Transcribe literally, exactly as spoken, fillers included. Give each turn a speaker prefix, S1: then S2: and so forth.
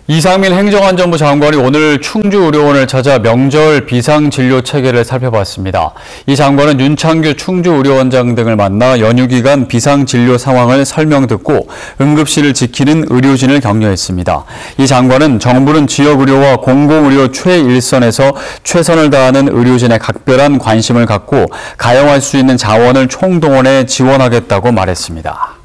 S1: 이상민 행정안전부 장관이 오늘 충주의료원을 찾아 명절 비상진료 체계를 살펴봤습니다. 이 장관은 윤창규 충주의료원장 등을 만나 연휴 기간 비상진료 상황을 설명 듣고 응급실을 지키는 의료진을 격려했습니다. 이 장관은 정부는 지역의료와 공공의료 최일선에서 최선을 다하는 의료진의 각별한 관심을 갖고 가용할 수 있는 자원을 총동원해 지원하겠다고 말했습니다.